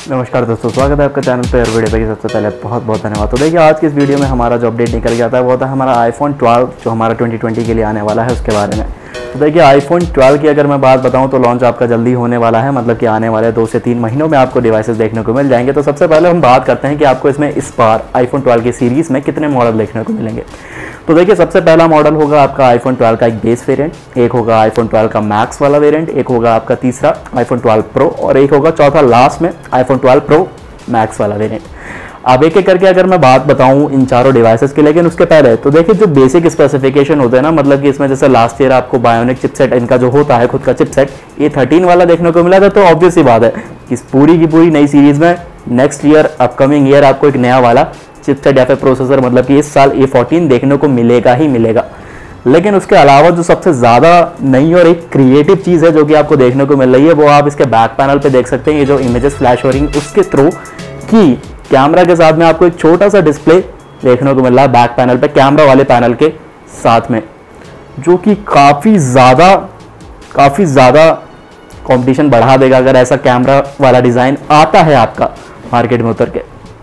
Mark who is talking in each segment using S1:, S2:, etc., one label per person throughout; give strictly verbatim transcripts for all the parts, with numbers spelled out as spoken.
S1: नमस्कार दोस्तों, स्वागत है आपका चैनल पे। और वीडियो पे सबसे पहले बहुत बहुत धन्यवाद। तो देखिए, आज की इस वीडियो में हमारा जो अपडेट निकल जाता है वो होता है हमारा आईफोन ट्वेल्व जो हमारा ट्वेंटी ट्वेंटी के लिए आने वाला है उसके बारे में। तो देखिए, आईफोन ट्वेल्व की अगर मैं बात बताऊं तो लॉन्च आपका जल्दी होने वाला है, मतलब कि आने वाले दो से तीन महीनों में आपको डिवाइसेस देखने को मिल जाएंगे। तो सबसे पहले हम बात करते हैं कि आपको इसमें इस बार आईफोन ट्वेल्व की सीरीज़ में कितने मॉडल देखने को मिलेंगे। तो देखिए, सबसे पहला मॉडल होगा आपका आईफोन ट्वेल्व का एक बेस वेरिएंट, एक होगा आईफोन ट्वेल्व का मैक्स वाला वेरिएंट, एक होगा आपका तीसरा आईफोन ट्वेल्व प्रो और एक होगा चौथा लास्ट में आईफोन ट्वेल्व प्रो मैक्स वाला वेरिएंट। अब एक एक करके अगर मैं बात बताऊं इन चारों डिवाइसेस की, लेकिन उसके पहले तो देखिए जो बेसिक स्पेसिफिकेशन होते हैं ना, मतलब कि इसमें जैसे लास्ट ईयर आपको बायोनिक चिपसेट इनका जो होता है खुद का चिपसेट ए थर्टीन वाला देखने को मिला था। तो ऑब्वियस सी बात है कि इस पूरी की पूरी नई सीरीज में नेक्स्ट ईयर अपकमिंग ईयर आपको एक नया वाला चिपसेट या फिर प्रोसेसर, मतलब कि इस साल ए फोर्टीन देखने को मिलेगा ही मिलेगा। लेकिन उसके अलावा जो सबसे ज़्यादा नई और एक क्रिएटिव चीज़ है जो कि आपको देखने को मिल रही है वो आप इसके बैक पैनल पे देख सकते हैं। ये जो इमेजेस फ्लैश हो रही हैं उसके थ्रू कि कैमरा के साथ में आपको एक छोटा सा डिस्प्ले देखने को मिल रहा है बैक पैनल पे, कैमरा वाले पैनल के साथ में, जो कि काफ़ी ज़्यादा काफ़ी ज़्यादा कंपटीशन बढ़ा देगा अगर ऐसा कैमरा वाला डिज़ाइन आता है आपका मार्केट में उतर के।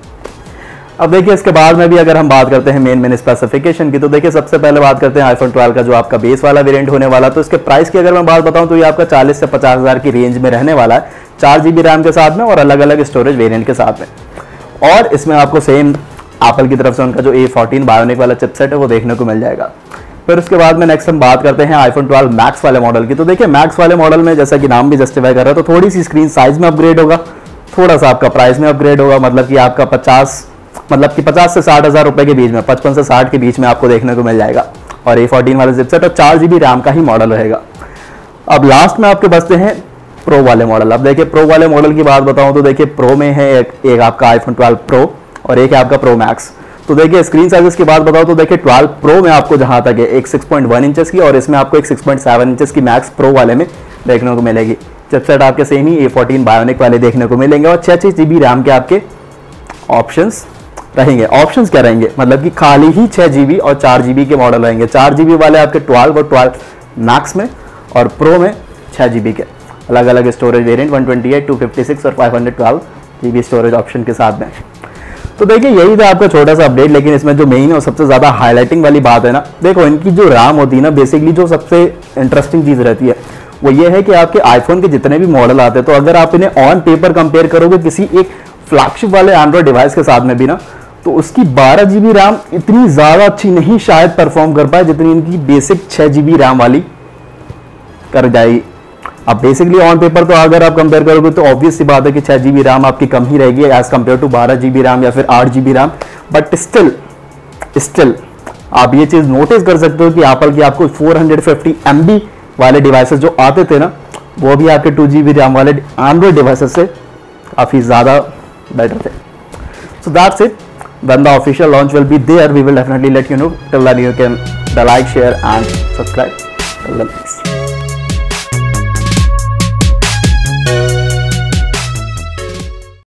S1: अब देखिए, इसके बाद में भी अगर हम बात करते हैं मेन मेन स्पेसिफिकेशन की, तो देखिए सबसे पहले बात करते हैं आईफोन ट्वेल्व का जो आपका बेस वाला वेरिएंट होने वाला। तो इसके प्राइस की अगर मैं बात बताऊं तो ये आपका चालीस से पचास हज़ार की रेंज में रहने वाला है, चार जी बी रैम के साथ में और अलग अलग स्टोरेज वेरिएंट के साथ में। और इसमें आपको सेम एप्पल की तरफ से उनका जो ए फोर्टीन बायोनिक वाला चिपसेट है वो देखने को मिल जाएगा। फिर उसके बाद में नेक्स्ट हम बात करते हैं आईफोन ट्वेल्व मैक्स वाले मॉडल की। तो देखिए, मैक्स वाले मॉडल में जैसा कि नाम भी जस्टिफाई कर रहा है तो थोड़ी सी स्क्रीन साइज में अपग्रेड होगा, थोड़ा सा आपका प्राइस में अपग्रेड होगा, मतलब कि आपका पचास मतलब कि पचास से साठ हज़ार रुपए के बीच में, पचपन से साठ के बीच में आपको देखने को मिल जाएगा। और ए फोर्टीन वाले चिपसेट और चार जी बी रैम का ही मॉडल रहेगा। अब लास्ट में आपके बचते हैं प्रो वाले मॉडल। अब देखिए, प्रो वाले मॉडल की बात बताऊं तो देखिए प्रो में है एक, एक आपका आईफोन ट्वेल्व प्रो और एक है आपका प्रो मैक्स। तो देखिए, स्क्रीन साइजेस की बात बताओ तो देखिए ट्वेल्व प्रो में आपको जहां तक है एक सिक्स पॉइंट वन इंचेस की और इसमें आपको एक सिक्स पॉइंट सेवन इंचेस की मैक्स प्रो वाले में देखने को मिलेगी। चिपसेट आपके सेम ही ए फोर्टीन बायोनिक वाले देखने को मिलेंगे और छः छः जी बी रैम के आपके ऑप्शंस रहेंगे। ऑप्शंस क्या रहेंगे, मतलब कि खाली ही छः जी बी और चार जी बी के मॉडल रहेंगे। चार जी बी वाले आपके ट्वेल्व और ट्वेल्व मैक्स में और प्रो में छः जी बी के अलग अलग storage variant one twenty eight, two fifty six और five hundred twelve G B storage option के साथ में। तो देखिए, यही था आपका छोटा सा अपडेट। लेकिन इसमें जो मेन और सबसे ज़्यादा हाईलाइटिंग वाली बात है ना, देखो इनकी जो रैम होती है ना, बेसिकली जो सबसे इंटरेस्टिंग चीज़ रहती है वो ये है कि आपके आईफोन के जितने भी मॉडल आते हैं तो अगर आप इन्हें ऑन पेपर कंपेयर करोगे किसी एक फ्लैगशिप वाले एंड्रॉइड डिवाइस के साथ में भी ना, तो उसकी बारह जी बी रैम इतनी ज़्यादा अच्छी नहीं शायद परफॉर्म कर पाए जितनी इनकी बेसिक छः जी बी रैम वाली कर जाएगी। अब बेसिकली ऑन पेपर तो अगर आप कंपेयर करोगे तो ऑब्वियस सी बात है कि छः जी बी रैम आपकी कम ही रहेगी एज कम्पेयर टू बारह जी बी रैम या फिर आठ G B RAM. But still still आप ये चीज़ नोटिस कर सकते हो कि एप्पल की आपको four hundred fifty M B वाले डिवाइसेस जो आते थे ना, वो भी आपके टू जी बी रैम वाले एंड्रॉइड डिवाइसेस से काफ़ी ज़्यादा बेटर थे। So that's it. When the official launch will be there, we will definitely let you know. Till then, you can like, share and subscribe. Till then, peace.